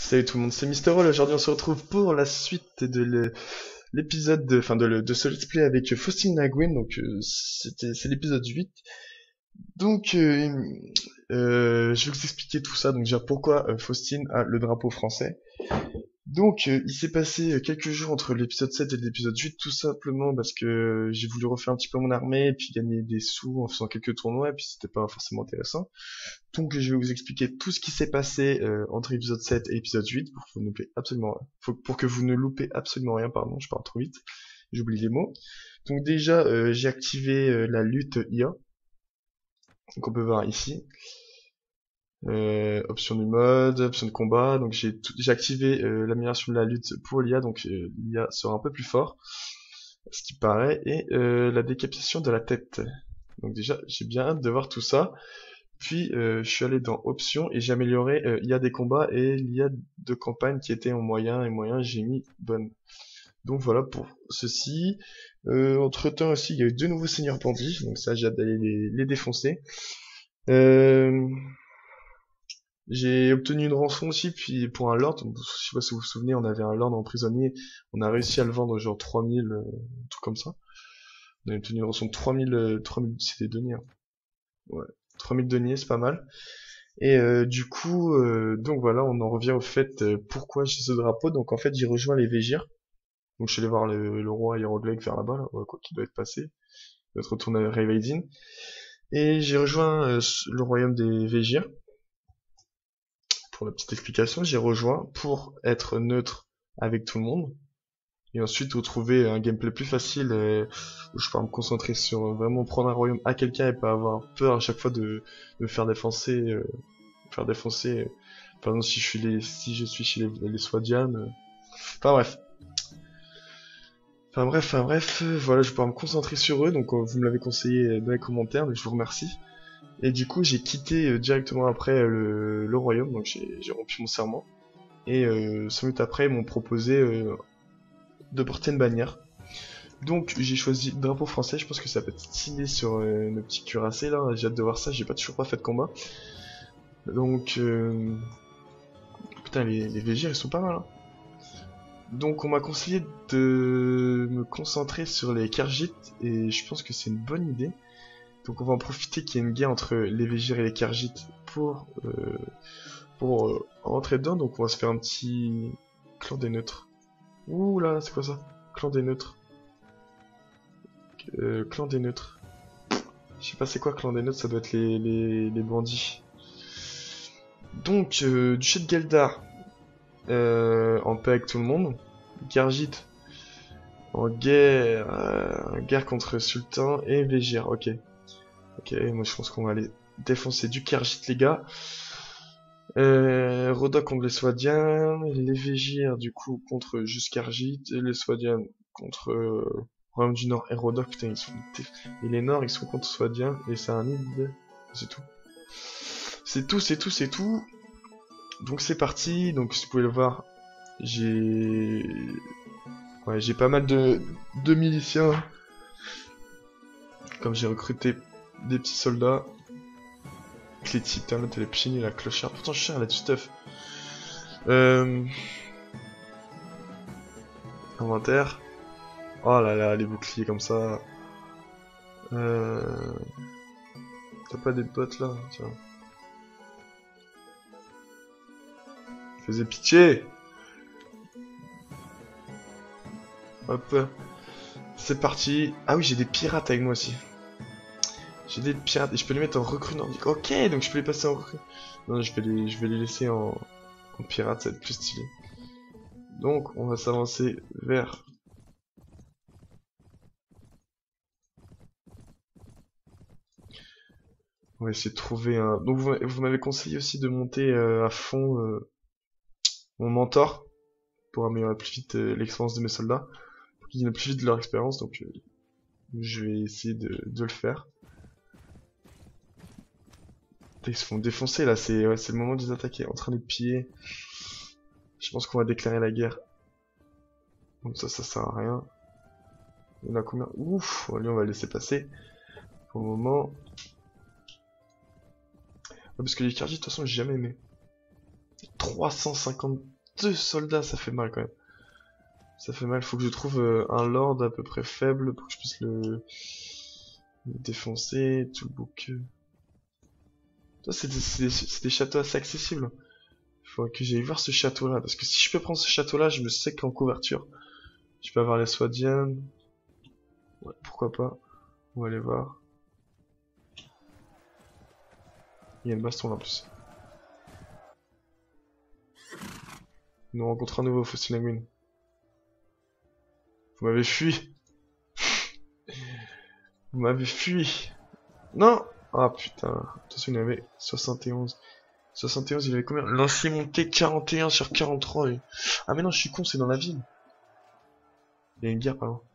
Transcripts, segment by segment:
Salut tout le monde, c'est Mister All. Aujourd'hui on se retrouve pour la suite de l'épisode de ce let's play avec Faustine Naguen. Donc c'est l'épisode 8. Donc je vais vous expliquer tout ça. Donc déjà pourquoi Faustine a le drapeau français. Donc il s'est passé quelques jours entre l'épisode 7 et l'épisode 8, tout simplement parce que j'ai voulu refaire un petit peu mon armée et puis gagner des sous en faisant quelques tournois et puis c'était pas forcément intéressant. Donc je vais vous expliquer tout ce qui s'est passé entre épisode 7 et épisode 8 pour que vous ne loupez absolument pour que vous ne loupez absolument rien, pardon, je parle trop vite, j'oublie les mots. Donc déjà j'ai activé la lutte IA, donc on peut voir ici. Option du mode, option de combat, donc j'ai activé l'amélioration de la lutte pour l'IA, donc l'IA sera un peu plus fort, ce qui paraît, et la décapitation de la tête. Donc déjà j'ai bien hâte de voir tout ça. Puis je suis allé dans options et j'ai amélioré IA des combats et l'IA de campagne qui était en moyen, et moyen j'ai mis bonne. Donc voilà pour ceci. Entre temps aussi il y a eu deux nouveaux seigneurs bandits, donc ça j'ai hâte d'aller les défoncer. J'ai obtenu une rançon aussi, puis pour un lord, je sais pas si vous vous souvenez, on avait un lord emprisonné, on a réussi à le vendre genre 3000, un truc comme ça. On a obtenu une rançon de 3000, c'était deniers. Hein. Ouais, 3000 deniers, c'est pas mal. Et du coup, donc voilà, on en revient au fait pourquoi j'ai ce drapeau. Donc en fait, j'ai rejoint les Végir. Donc je suis allé voir le roi Hiéroglyphe vers là-bas, là, ouais, quoi qu'il doit être passé. Il doit être retourné à Rayvaidin. Et j'ai rejoint le royaume des Végir. Pour la petite explication, j'ai rejoint pour être neutre avec tout le monde. Et ensuite retrouver un gameplay plus facile où je peux me concentrer sur vraiment prendre un royaume à quelqu'un et pas avoir peur à chaque fois de me faire défoncer. Par exemple si je suis chez les Swadian. Enfin bref, voilà, je peux me concentrer sur eux, donc vous me l'avez conseillé dans les commentaires, donc je vous remercie. Et du coup j'ai quitté directement après le royaume, donc j'ai rompu mon serment. Et 5 minutes après ils m'ont proposé de porter une bannière. Donc j'ai choisi le drapeau français, je pense que ça peut être stylé sur nos petits cuirassés là, j'ai hâte de voir ça, j'ai toujours pas fait de combat. Donc putain les VG ils sont pas mal hein. Donc on m'a conseillé de me concentrer sur les Khajiits et je pense que c'est une bonne idée. Donc on va en profiter qu'il y ait une guerre entre les Végir et les Khajiits pour rentrer dedans. Donc on va se faire un petit clan des neutres. Ouh là, c'est quoi ça? Clan des neutres. Clan des neutres. Je sais pas c'est quoi clan des neutres, ça doit être les bandits. Donc duché de Geldar en paix avec tout le monde. Khajiit en guerre contre Sultan et Végir, ok. Ok, moi je pense qu'on va aller défoncer du Khajiit les gars. Rodok contre les Swadiens, les Végir du coup contre juste Khajiit, et les Swadiens contre Royaume du Nord et Rodok, putain ils sont... Et les Nord ils sont contre Swadiens, et c'est un île, c'est tout. C'est tout. Donc c'est parti, donc si vous pouvez le voir, j'ai pas mal de miliciens. Comme j'ai recruté des petits soldats. Les titans, la télépchine et la clochard. Pourtant je suis cher, elle a du stuff. Inventaire. Oh là là, les boucliers comme ça. T'as pas des potes là? Tiens. Faisais pitié. Hop. C'est parti. Ah oui, j'ai des pirates avec moi aussi. J'ai des pirates et je peux les mettre en recrue nordique. Ok, donc je peux les passer en recrue. Non, je vais les laisser en pirate, ça va être plus stylé. Donc, on va s'avancer vers... On va essayer de trouver un... Donc, vous m'avez conseillé aussi de monter à fond mon mentor pour améliorer plus vite l'expérience de mes soldats. Pour qu'ils aient plus vite leur expérience, donc je vais essayer de le faire. Ils se font défoncer là, c'est le moment de les attaquer, en train de les piller. Je pense qu'on va déclarer la guerre. Donc ça sert à rien. Il y en a combien? Ouf, lui on va le laisser passer. Pour le moment. Ouais, parce que les Khajiits de toute façon j'ai jamais aimé. 352 soldats, ça fait mal quand même. Ça fait mal, faut que je trouve un lord à peu près faible pour que je puisse le défoncer, tout le bouc. Ça, c'est des châteaux assez accessibles. Il faudrait que j'aille voir ce château-là, parce que si je peux prendre ce château-là, je me sais qu'en couverture, je peux avoir les Swadian. Ouais, pourquoi pas. On va aller voir. Il y a une baston là en plus. Nous rencontrons un nouveau fossile languine. Vous m'avez fui. Vous m'avez fui. Non. Ah putain. Attention, il y avait 71. 71, il avait combien? L'ancien monté 41 sur 43. Ah mais non, je suis con, c'est dans la ville. Il y a une guerre, pardon.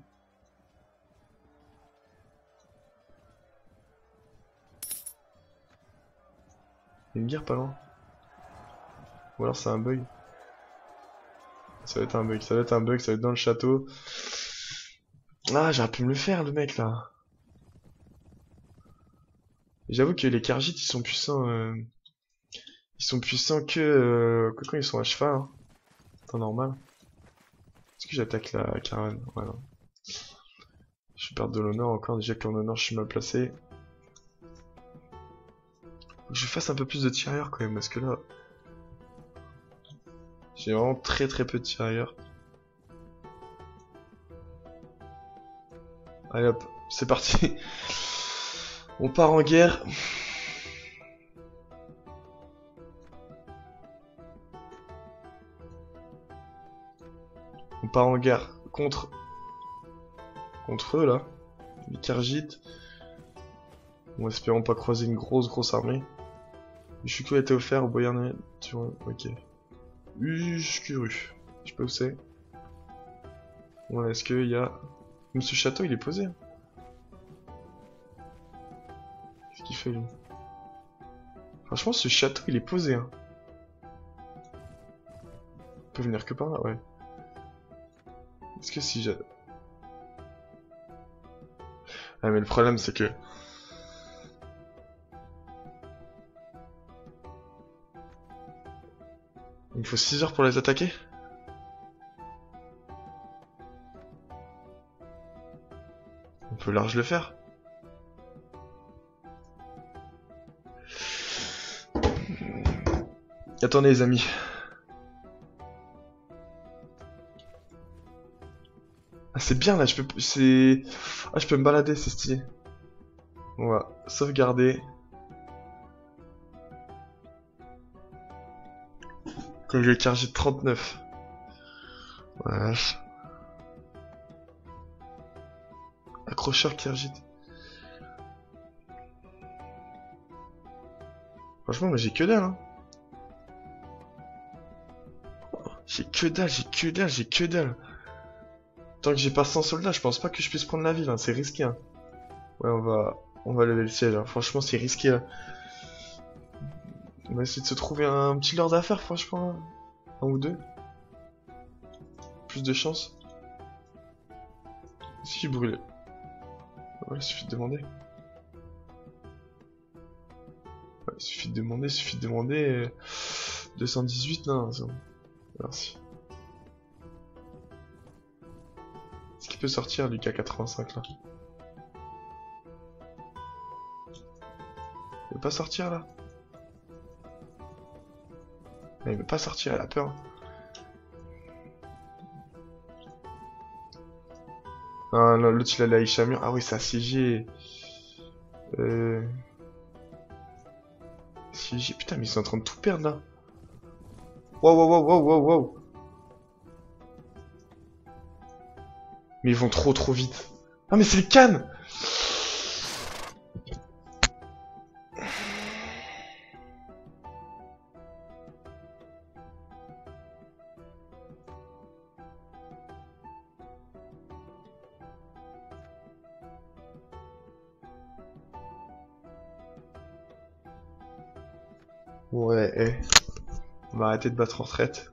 Il y a une guerre pas loin. Ou alors c'est un bug. Ça va être un bug, ça va être un bug, ça va être dans le château. Ah, j'aurais pu me le faire, le mec, là. J'avoue que les Khajiits, ils sont puissants. Ils sont puissants que quand ils sont à cheval. Hein. Temps normal. Est-ce que j'attaque la caravane? Voilà. Je vais perdre de l'honneur encore. Déjà qu'en honneur, je suis mal placé. Faut que je fasse un peu plus de tirailleurs quand même, parce que là... J'ai vraiment très peu de tirailleurs. Allez hop, c'est parti. On part en guerre. On part en guerre contre eux là, les Khajiits. Bon, espérons pas croiser une grosse armée. Ushuku a été offert au Boyarné. Ok. Ushkuru. Je sais pas où c'est. Ouais, est-ce qu'il y a... Même ce château il est posé. Qu'est-ce qu'il fait lui? Franchement ce château il est posé. Hein. On peut venir que par là, ouais. Est-ce que si j'ai... Ah mais le problème c'est que... Il me faut 6 heures pour les attaquer? On peut large le faire. Attendez les amis. Ah c'est bien là, je peux... Ah je peux me balader, c'est stylé. On va sauvegarder. Comme le Khajiit 39. Voilà. Accrocheur Khajiit. Franchement, moi j'ai que dalle. Hein. J'ai que dalle. Tant que j'ai pas 100 soldats, je pense pas que je puisse prendre la ville. Hein. C'est risqué. Hein. Ouais, on va lever le siège. Hein. Franchement, c'est risqué. Là. On va essayer de se trouver un petit lord d'affaires, franchement. Un ou deux. Plus de chance. Si je brûle. Ouais, il suffit de demander. Ouais, il suffit de demander. 218, non, c'est bon. Merci. Est-ce qu'il peut sortir du K85 là? Il veut pas sortir là? Il veut pas sortir, elle a peur. Ah non, l'autre il a la Ishamur. Ah oui, c'est assiégé. Assiégé. Putain, mais ils sont en train de tout perdre là. Wow. Mais ils vont trop vite. Ah mais c'est le Khan. Ouais, on va arrêter de battre en retraite.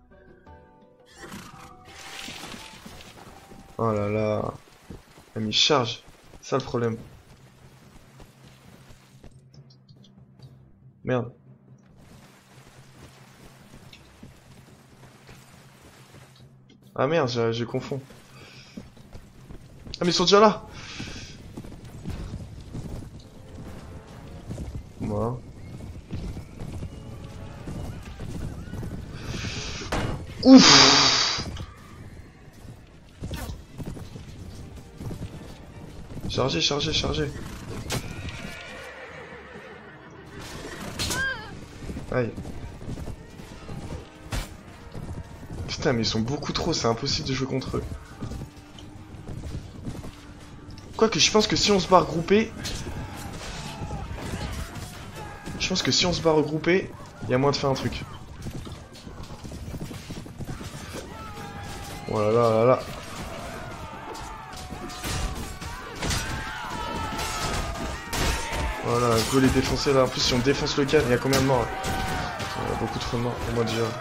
Oh là là. Ah, mais il charge. C'est ça le problème. Merde. Ah merde, je confonds. Ah mais ils sont déjà là. Voilà. Ouf. Chargez, chargez, chargez. Aïe. Putain mais ils sont beaucoup trop, c'est impossible de jouer contre eux. Quoique je pense que si on se bat regroupé... Je pense que si on se bat regroupé, il y a moyen de faire un truc. Oh là là là là. Voilà, go les défoncer là. En plus si on défonce le cadre, il y a combien de morts là? Il y a beaucoup trop de morts pour moi déjà.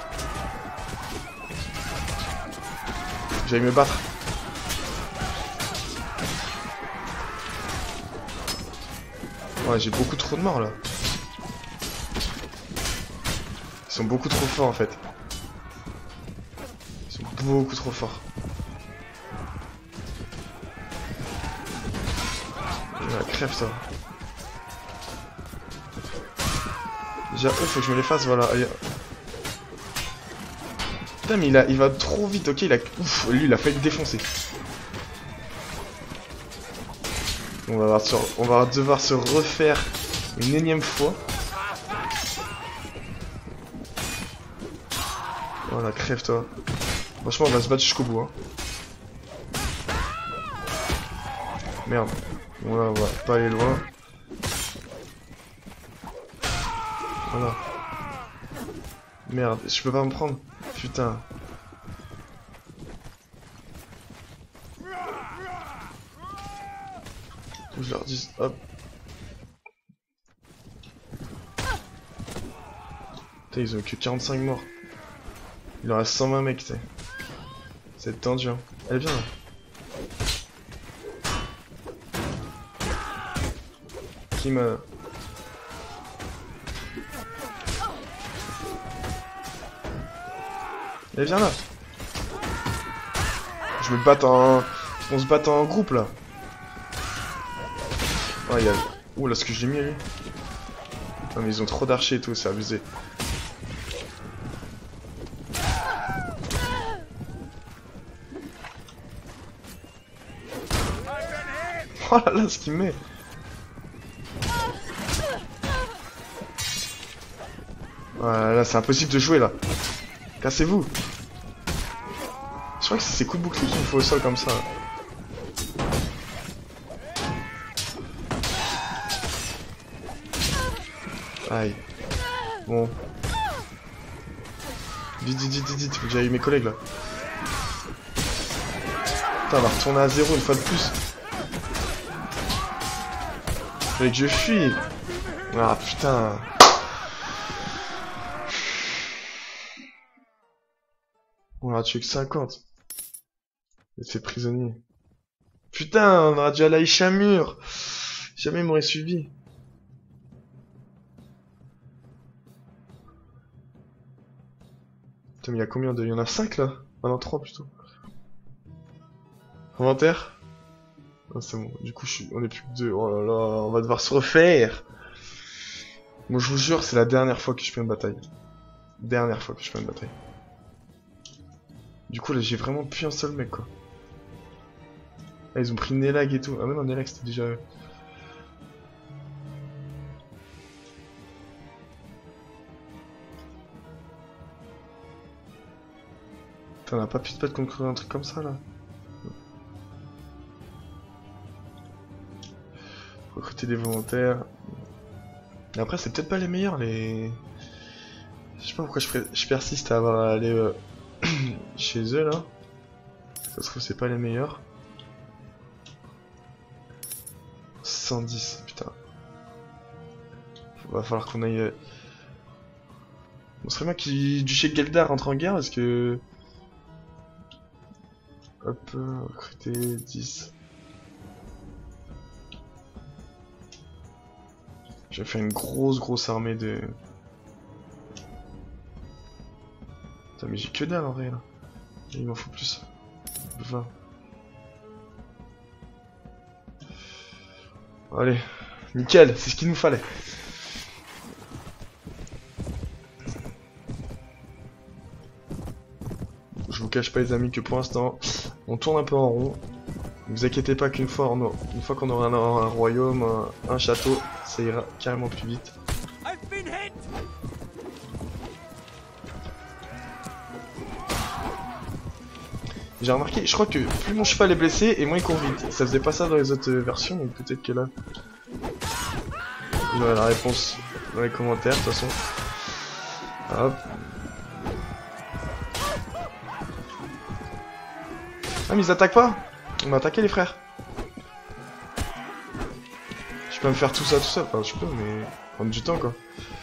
J'allais me battre. Ouais, j'ai beaucoup trop de morts là. Ils sont beaucoup trop forts en fait. Ils sont beaucoup trop forts. Ah, crève ça. Déjà, oh, faut que je me les fasse, voilà. Allez. Putain, mais il va trop vite, ok, Ouf, lui, il a failli le défoncer. On va devoir se refaire une énième fois. Voilà, crève-toi. Franchement, on va se battre jusqu'au bout, hein. Merde. Voilà, on va pas aller loin. Voilà. Merde, je peux pas me prendre. Putain. Faut que je leur dise. Hop. Putain, ils ont que 45 morts. Il leur reste 120 mecs, tu sais. C'est tendu, hein. Elle vient là. Qui me... Elle vient là. Je me batte en... On se bat en groupe là. Oh, il y a... Ouh là, ce que j'ai mis lui. Non mais ils ont trop d'archers et tout, c'est abusé. Oh là là, ce qu'il met. Voilà, là c'est impossible de jouer là. Cassez-vous. Je crois que c'est ces coups de bouclier qu'il me faut au sol comme ça. Aïe. Bon. Vite, faut que j'aille mes collègues là. Putain, on va retourner à 0 une fois de plus. Fallait que je fuis. Ah putain. On aura tué que 50. Il fait prisonnier. Putain, on aura dû aller à Ichamur. Jamais il m'aurait suivi. Putain, mais il y a combien de... Il y en a 5 là. Ah non, 3 plutôt. Inventaire. Ah, c'est bon, du coup on est plus que 2. Oh là là, on va devoir se refaire. Moi je vous jure, c'est la dernière fois que je fais une bataille. Dernière fois que je fais une bataille. Du coup là j'ai vraiment plus un seul mec quoi. Ah, ils ont pris Nelag et tout. Ah mais non, Nelag c'était déjà eux. Putain, on a pas pu de conclure un truc comme ça là. Recruter des volontaires. Et après c'est peut-être pas les meilleurs les... Je sais pas pourquoi je persiste à aller chez eux là. Ça se trouve c'est pas les meilleurs. 110, putain. Va falloir qu'on aille... On serait bien que Duché Geldar rentre en guerre parce que... Hop, recruter 10. Je vais faire une grosse armée de... Putain mais j'ai que dalle en vrai là. Il m'en faut plus. 20. Allez, nickel, c'est ce qu'il nous fallait. Je vous cache pas les amis que pour l'instant, on tourne un peu en rond. Ne vous inquiétez pas qu'une fois, une fois qu'on aura un royaume, un château, ça ira carrément plus vite. J'ai remarqué, je crois que plus mon cheval est blessé et moins il court vite. Ça faisait pas ça dans les autres versions, donc peut-être que là... Vous aurez la réponse dans les commentaires, de toute façon. Hop. Ah mais ils attaquent pas. On m'a attaqué les frères. Je peux me faire tout ça tout seul. Enfin je peux mais prendre du temps quoi.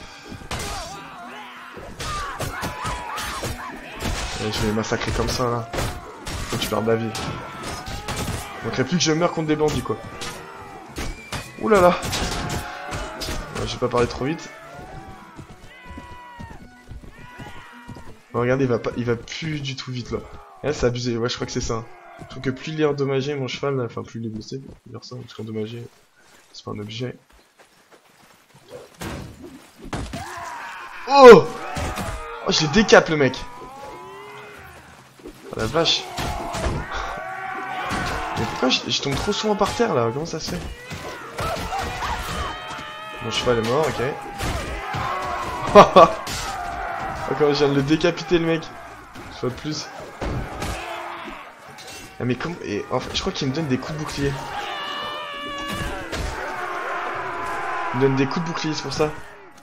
Et je vais les massacrer comme ça là. Faut que tu perdes la vie. Il manquerait plus que je meure contre des bandits quoi. Ouh là là. Ouais, j'ai pas parlé trop vite. Oh, regardez, il va plus du tout vite là. Et là c'est abusé, ouais je crois que c'est ça. Je trouve que plus il est endommagé mon cheval, enfin plus il est blessé, on peut dire ça, parce qu'endommagé, c'est pas un objet. Oh, oh je l'ai décap le mec. Oh la vache. Mais pourquoi je tombe trop souvent par terre là, comment ça se fait? Mon cheval est mort, ok. Encore je viens de le décapiter le mec. Je vois de plus. Ah mais comment... Et en fait, je crois qu'il me donne des coups de bouclier. Il me donne des coups de bouclier, c'est pour ça.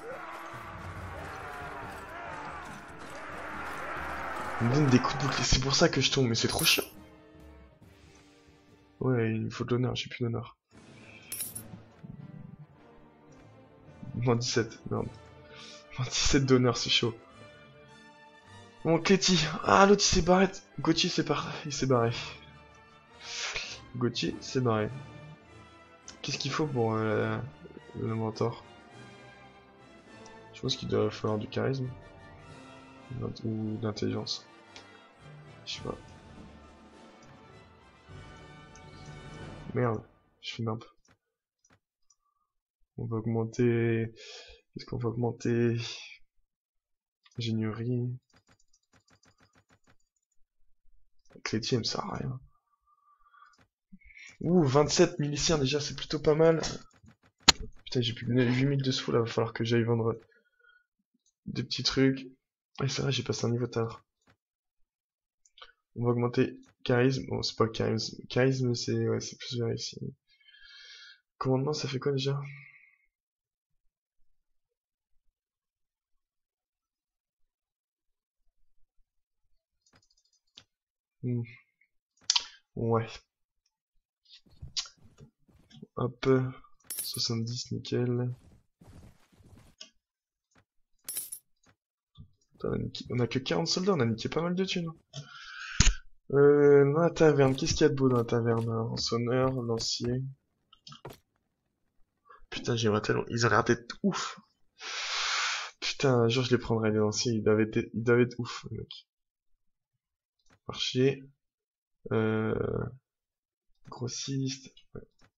Il me donne des coups de bouclier, c'est pour ça que je tombe, mais c'est trop chiant. Ouais, il me faut de l'honneur, j'ai plus d'honneur. Moins 17, merde. Moins 17 d'honneur, c'est chaud. Bon, Cléty. Ah, l'autre il s'est barré. Gauthier il s'est barré. Gauthier s'est barré. Qu'est-ce qu'il faut pour le mentor? Je pense qu'il doit falloir du charisme. Ou de l'intelligence. Je sais pas. Merde, je fais nimp. On va augmenter... Qu'est-ce qu'on va augmenter? Ingénierie. Cléty, elle me sert à rien. Ouh, 27 miliciens déjà, c'est plutôt pas mal. Putain, j'ai plus que 8000 de sous là, va falloir que j'aille vendre des petits trucs. Ah, c'est vrai, j'ai passé un niveau tard. On va augmenter charisme. Bon, c'est pas charisme. Charisme, c'est ouais, c'est plus vers ici. Commandement, ça fait quoi déjà? Ouais. Hop. 70, nickel. Putain, on a que 40 soldats, on a niqué pas mal de thunes. Dans la taverne, qu'est-ce qu'il y a de beau dans la taverne? Rançonneur, lancier. Putain, j'aimerais tellement... Ils ont l'air d'être ouf. Putain, un jour je les prendrai les lanciers, ils doivent être ouf, les mecs. Archer. Grossiste. Ouais.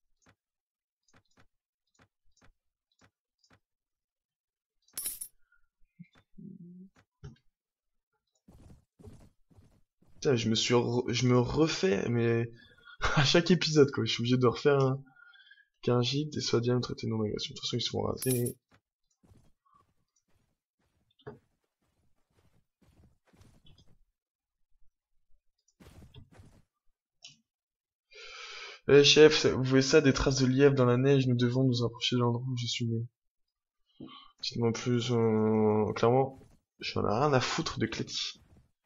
Putain, je me refais, mais à chaque épisode quoi, je suis obligé de refaire qu'un gîte et soit bien traité non agression. De toute façon, ils sont rasés. Eh chef, vous voyez ça, des traces de lièvre dans la neige, nous devons nous approcher de l'endroit où je suis né. Dites-moi plus, clairement, j'en ai rien à foutre de Cléty.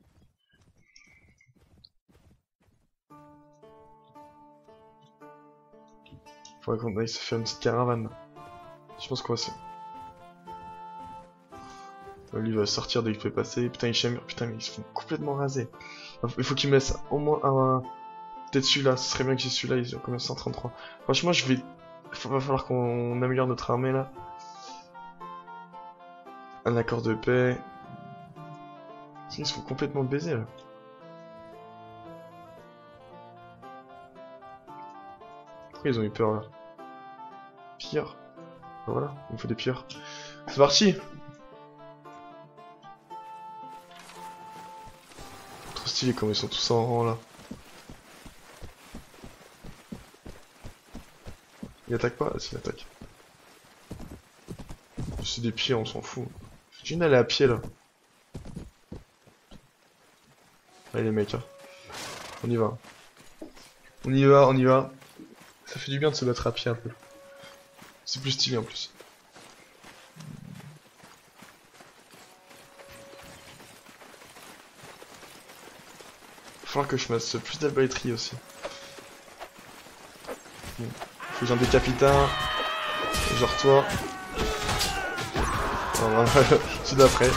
Faudrait qu'on aille se faire une petite caravane. Je pense qu'on va se... Lui va sortir dès qu'il peut passer. Putain, il chamure. Putain, mais ils se font complètement raser. Il faut qu'il me laisse au moins un... Peut-être celui-là. Ce serait bien que j'ai celui-là. Ils ont combien? 133. Franchement, je vais... Va falloir qu'on améliore notre armée, là. Un accord de paix. Ils se font complètement baiser, là. Pourquoi ils ont eu peur là? Pire. Voilà, il me faut des pires. C'est parti! Trop stylé comme ils sont tous en rang là. Il attaque pas? Ah, si, il attaque. C'est des pieds, on s'en fout. J'ai une aller à pied là. Allez les mecs, hein. On y va. On y va, on y va. Ça fait du bien de se battre à pied un peu. C'est plus stylé en plus. Il va falloir que je fasse plus d'arbalétrie aussi. Bon. Faut que j'en décapite un. Genre toi. Voilà, c'est d'après.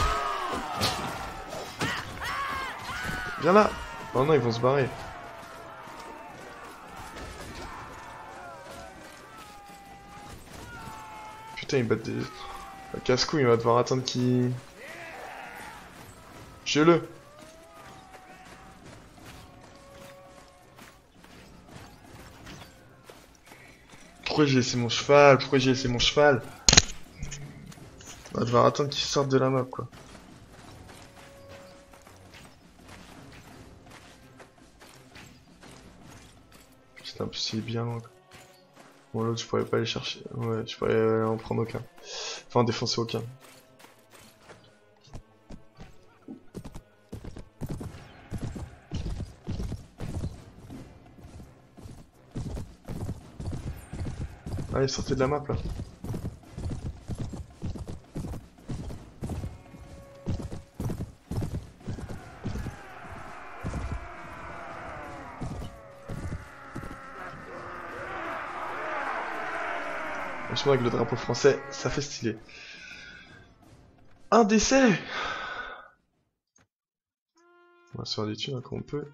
Viens là. Oh non, ils vont se barrer. Putain, ils battent des... Le casse-cou, il va devoir attendre qu'il... Tuez-le. Pourquoi j'ai laissé mon cheval? Pourquoi j'ai laissé mon cheval? On va devoir attendre qu'il sorte de la map, quoi. Putain, en plus il est bien loin. Bon, l'autre, je pourrais pas aller chercher. Ouais, je pourrais en prendre aucun. Enfin, en défoncer aucun. Allez, sortez de la map, là. Franchement, avec le drapeau français, ça fait stylé. Un décès! On va se faire des thunes hein, comme on peut.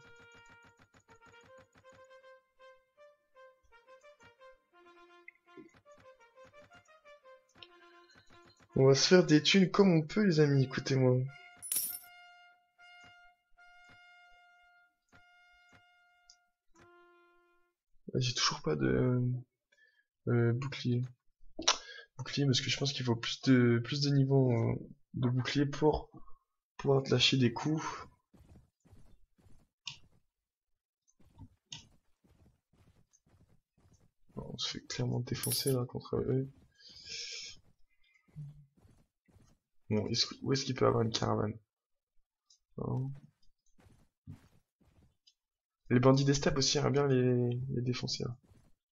On va se faire des thunes comme on peut, les amis, écoutez-moi. J'ai toujours pas de bouclier. Bouclier parce que je pense qu'il faut plus de niveau de bouclier pour pouvoir te lâcher des coups. On se fait clairement défoncer là contre eux. Bon, où est-ce qu'il peut avoir une caravane? Non. Les bandits des steppes aussi, j'aimerais bien les défoncer là.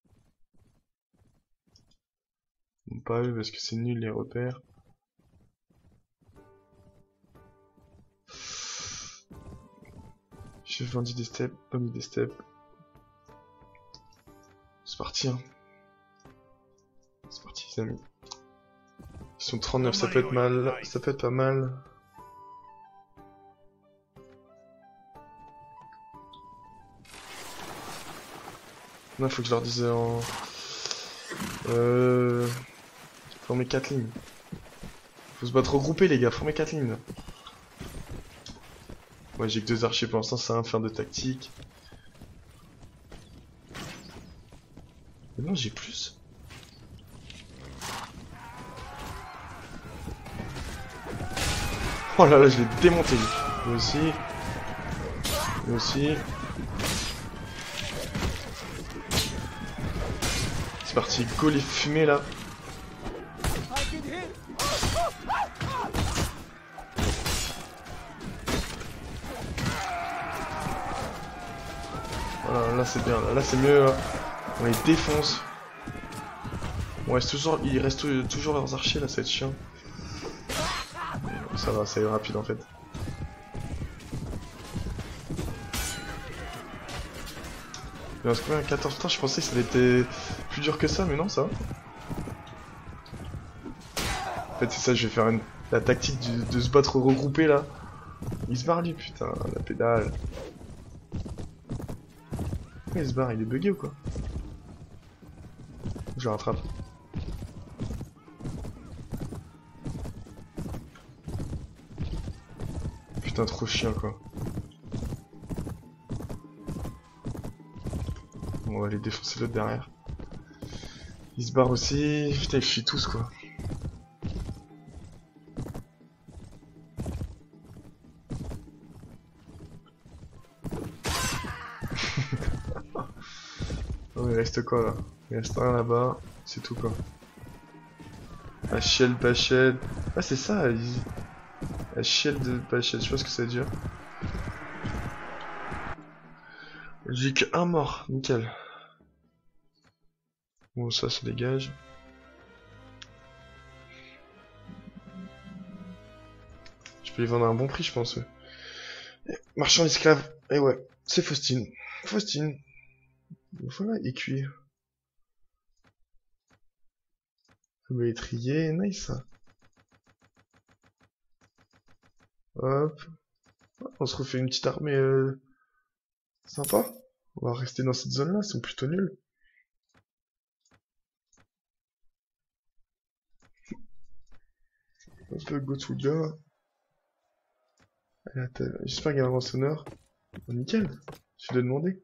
Bon, pas eux parce que c'est nul les repères. Chef bandit des steppes, bandit des steppes. C'est parti hein. C'est parti les amis. Ils sont 39, ça peut être mal, ça peut être pas mal. Non, faut que je leur dise en... Former 4 lignes. Faut se battre regroupé les gars, former 4 lignes. Ouais, j'ai que 2 archers pour l'instant, ça va faire de tactique. Mais non, j'ai plus. Oh là là, je l'ai démonté lui. Lui aussi. Lui aussi. C'est parti, go les fumées là. Voilà, là c'est bien, là c'est mieux. Là. On les défonce. Il reste toujours leurs archers là, ça va être chiant. Ça va, ça est rapide en fait. Il reste combien? 14 putain, je pensais que ça était plus dur que ça, mais non, ça va. En fait, c'est ça, je vais faire la tactique de se battre regroupé là. Il se barre lui, putain, la pédale. Pourquoi il se barre? Il est bugué ou quoi? Je le rattrape. Putain, trop chiant quoi. On va aller défoncer l'autre derrière. Ils se barrent aussi. Putain, ils fuient tous, quoi. Oh, il reste quoi, là? Il reste un là-bas. C'est tout, quoi. Hachel, Pachel. Ah, c'est ça, Hachel de Pachel. Je sais pas ce que ça veut dire. J'ai que un mort. Nickel. Bon, ça dégage. Je peux les vendre à un bon prix, je pense. Ouais. Marchand esclave. Eh ouais, c'est Faustine. Faustine. Voilà, écuyer. Le étrier, nice ça. Hop. On se refait une petite armée sympa. On va rester dans cette zone-là, ils sont plutôt nuls. Hop, Gotuga. J'espère qu'il y a un rançonneur. Oh, nickel, je vais demander.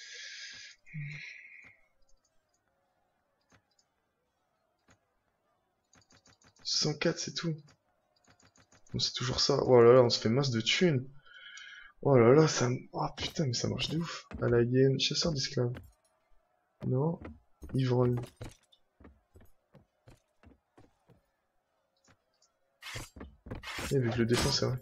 « 104, c'est tout. Bon, c'est toujours ça. Oh là là, on se fait masse de thunes. Oh là là, ça... Oh putain, mais ça marche de ouf. À la gaine, chasseur d'esclaves. Non, ivrogne. Et avec le défenseur.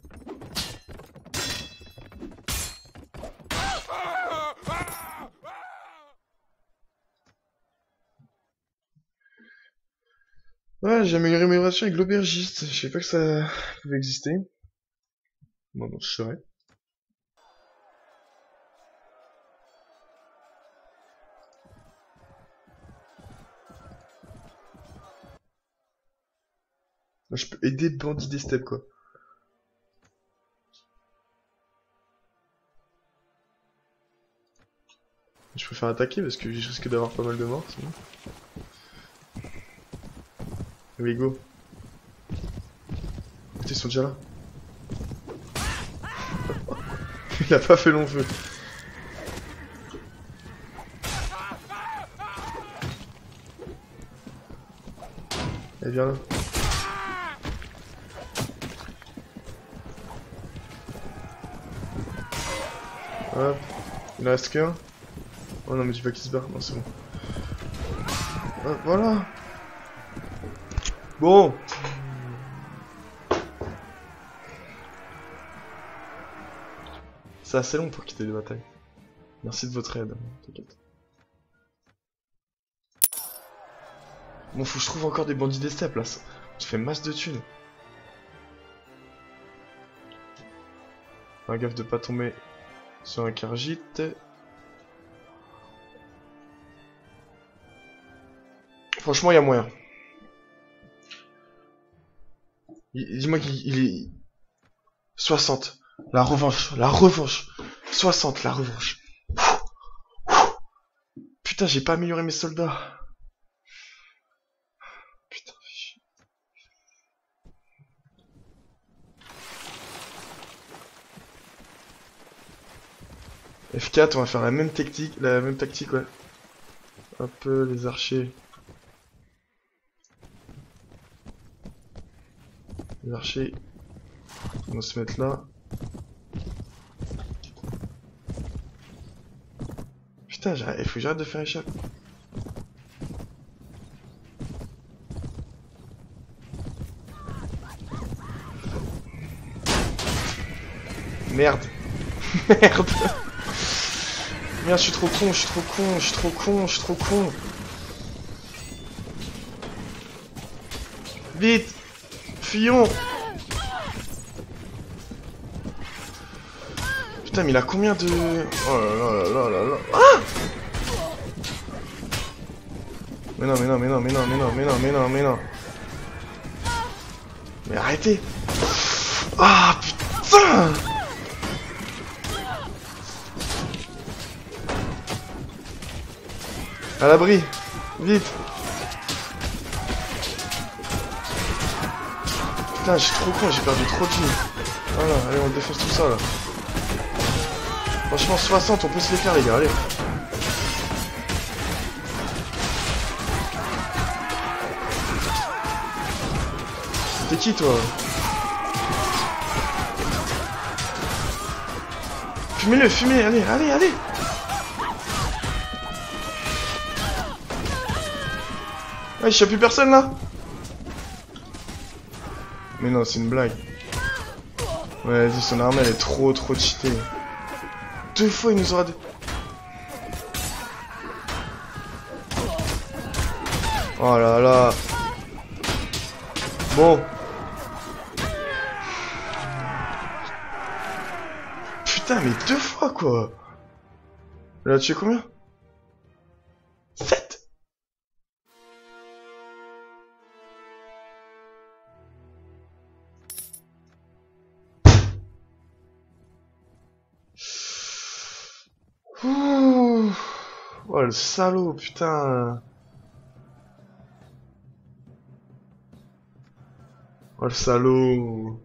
Ouais, j'ai amélioré mes relations avec l'aubergiste. Je savais pas que ça pouvait exister. Bon, je saurais. Là, je peux aider bandit des steppes, quoi. Je préfère attaquer parce que je risque d'avoir pas mal de morts, sinon. Oui, go. Putain, ils sont déjà là. Il a pas fait long feu. Allez, viens là. Hop. Il en reste qu'un. Oh non, mais dis pas qu'il se barre. Non, c'est bon. Hop, voilà. Bon. C'est assez long pour quitter les batailles. Merci de votre aide, t'inquiète. Bon, faut que je trouve encore des bandits des steppes là. Je fais masse de thunes. Faire gaffe de pas tomber sur un Khajiit. Franchement, il y a moyen. Dis-moi qu'il est 60. La revanche, la revanche. 60, la revanche. Putain, j'ai pas amélioré mes soldats. Putain. F4, on va faire la même tactique, ouais. Hop, les archers. Les archers vont se mettre là. Putain, il faut que j'arrête de faire échappe. Merde. Merde. Merde, je suis trop con, je suis trop con, je suis trop con, je suis trop con. Vite. Fuyons. Putain, mais il a combien de... Oh là là là là là. Ah! Mais non, mais non, mais non, mais non, mais non, mais non, mais non, mais non. Mais arrêtez. Ah, putain! À l'abri. Vite. Putain, je suis trop con, j'ai perdu trop de vie. Voilà, allez, on défonce tout ça, là. Franchement, 60, on peut se les faire, les gars, allez. qui toi? Fumez-le, fumez, allez, allez, allez. Ouais, y'a plus personne là. Mais non, c'est une blague. Ouais, vas-y, son arme elle est trop cheatée. 2 fois il nous aura... Oh là là. Bon. Putain, mais 2 fois quoi. Là, tu sais combien? 7. Ouh. Oh le salaud, putain. Oh le salaud.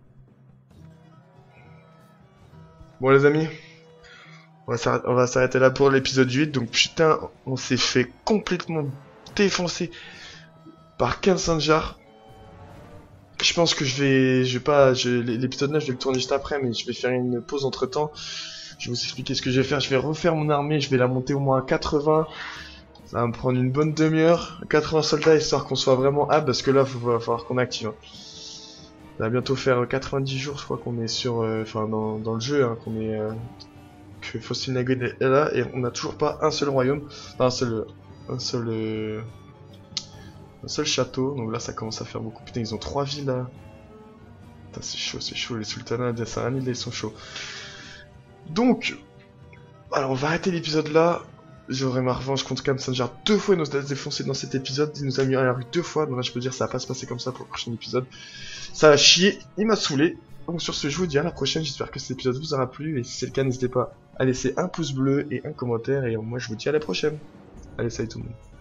Bon les amis, on va s'arrêter là pour l'épisode 8. Donc putain, on s'est fait complètement défoncer par Cam Sanjar. Je pense que l'épisode 9 je vais le tourner juste après, mais je vais faire une pause entre temps. Je vais vous expliquer ce que je vais faire. Je vais refaire mon armée, je vais la monter au moins à 80. Ça va me prendre une bonne demi-heure. 80 soldats, histoire qu'on soit vraiment apte, parce que là, il va falloir qu'on active. Ça va bientôt faire 90 jours, je crois qu'on est sur... Enfin, dans le jeu, hein, qu'on est... que Faustin Nagui est là, et on n'a toujours pas un seul royaume. Enfin, un seul château. Donc là, ça commence à faire beaucoup. Putain, ils ont 3 villes, là. Putain, c'est chaud. Les sultanats d'Essaranil, ils sont chauds. Donc... Alors, on va arrêter l'épisode là. J'aurai ma revanche contre Cam Sanjar 2 fois, il nous a défoncé dans cet épisode, il nous a mis à la rue 2 fois, donc là je peux dire ça va pas se passer comme ça pour le prochain épisode. Ça a chié, il m'a saoulé. Donc sur ce, je vous dis à la prochaine, j'espère que cet épisode vous aura plu, et si c'est le cas, n'hésitez pas à laisser un pouce bleu et un commentaire, et moi je vous dis à la prochaine. Allez, salut tout le monde.